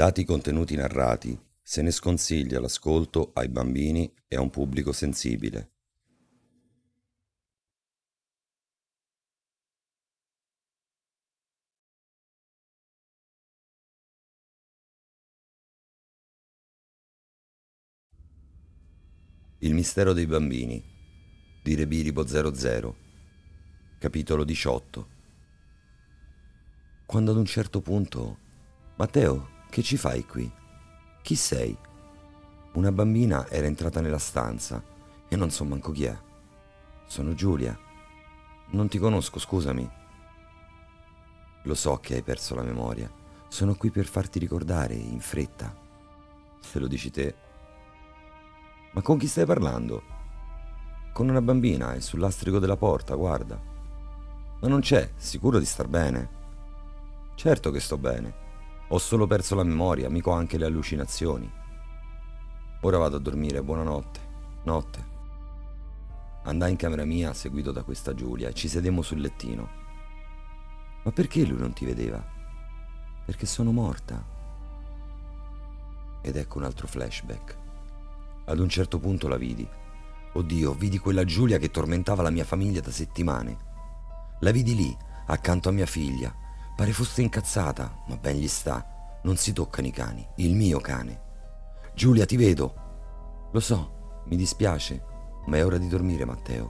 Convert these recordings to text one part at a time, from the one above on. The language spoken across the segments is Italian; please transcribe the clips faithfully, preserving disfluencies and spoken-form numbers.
Dati i contenuti narrati, se ne sconsiglia l'ascolto ai bambini e a un pubblico sensibile. Il mistero dei bambini di Rebiribo zero zero, capitolo diciotto. Quando ad un certo punto: Matteo, che ci fai qui? Chi sei? Una bambina era entrata nella stanza e non so manco chi è. Sono Giulia. Non ti conosco, scusami. Lo so che hai perso la memoria. Sono qui per farti ricordare in fretta. Se lo dici te. Ma con chi stai parlando? Con una bambina, è sul lastrico della porta, guarda. Ma non c'è, sicuro di star bene? Certo che sto bene. Ho solo perso la memoria, mica anche le allucinazioni. Ora vado a dormire, buonanotte. Notte. Andai in camera mia, seguito da questa Giulia, e ci sedemmo sul lettino. Ma perché lui non ti vedeva? Perché sono morta. Ed ecco un altro flashback. Ad un certo punto la vidi. Oddio, vidi quella Giulia che tormentava la mia famiglia da settimane. La vidi lì, accanto a mia figlia. Pare fosse incazzata, ma ben gli sta. Non si toccano i cani, il mio cane. Giulia, ti vedo. Lo so, mi dispiace, ma è ora di dormire, Matteo.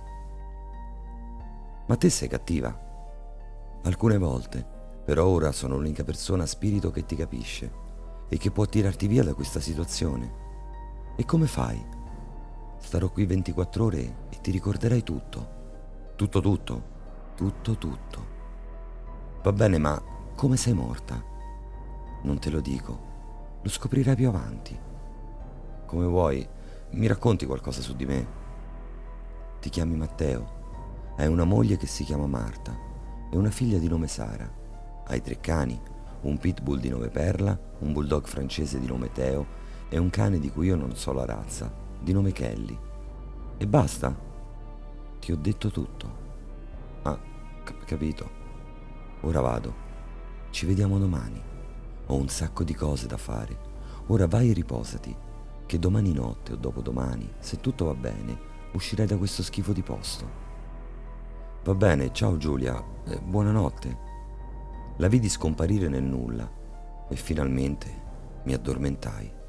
Ma te sei cattiva? Alcune volte, però ora sono l'unica persona a spirito che ti capisce e che può tirarti via da questa situazione. E come fai? Starò qui ventiquattro ore e ti ricorderai tutto. Tutto tutto, tutto tutto. Va bene, ma come sei morta? Non te lo dico, lo scoprirai più avanti. Come vuoi, mi racconti qualcosa su di me? Ti chiami Matteo, hai una moglie che si chiama Marta e una figlia di nome Sara. Hai tre cani, un pitbull di nome Perla, un bulldog francese di nome Teo e un cane di cui io non so la razza, di nome Kelly. E basta? Ti ho detto tutto. Ah, cap- capito. Ora vado. Ci vediamo domani. Ho un sacco di cose da fare. Ora vai e riposati, che domani notte o dopodomani, se tutto va bene, uscirai da questo schifo di posto. Va bene, ciao Giulia, eh, buonanotte. La vidi scomparire nel nulla e finalmente mi addormentai.